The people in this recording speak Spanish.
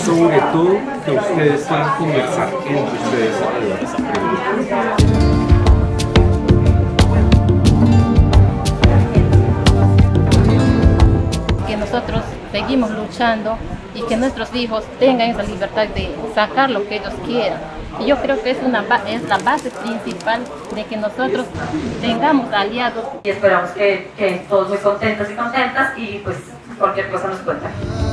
sobre todo que ustedes puedan conversar entre ustedes. Que nosotros seguimos luchando y que nuestros hijos tengan esa libertad de sacar lo que ellos quieran. Y yo creo que es la base principal de que nosotros tengamos aliados. Y esperamos que todos muy contentos y contentas, y pues cualquier cosa nos cuentan.